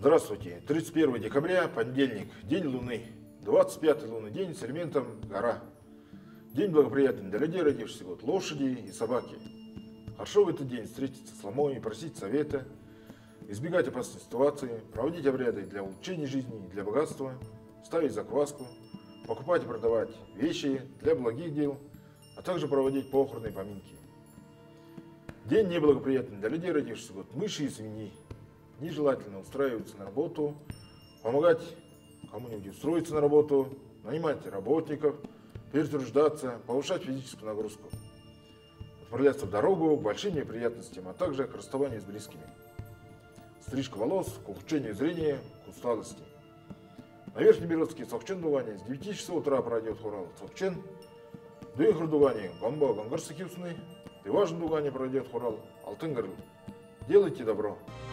Здравствуйте. 31 декабря, понедельник, день Луны. 25-й лунный день с элементом гора. День благоприятный для людей, родившихся год лошади и собаки. Хорошо в этот день встретиться с ломой, просить совета, избегать опасной ситуации, проводить обряды для улучшения жизни и для богатства, ставить закваску, покупать и продавать вещи для благих дел, а также проводить похороны и поминки. День неблагоприятный для людей, родившихся год мыши и свиньи. Нежелательно устраиваться на работу, помогать кому-нибудь устроиться на работу, нанимать работников, перетруждаться, повышать физическую нагрузку, отправляться в дорогу к большим неприятностям, а также к расставанию с близкими. Стрижка волос, к ухудшению зрения, к усталости. На Верхнебеловске Сокчен Дугане с 9 часов утра пройдет хорал Сокчен, Дуихр Дугане Гамба Гангарсакиусны, Важен Дугане пройдет хорал Алтынгар. Делайте добро.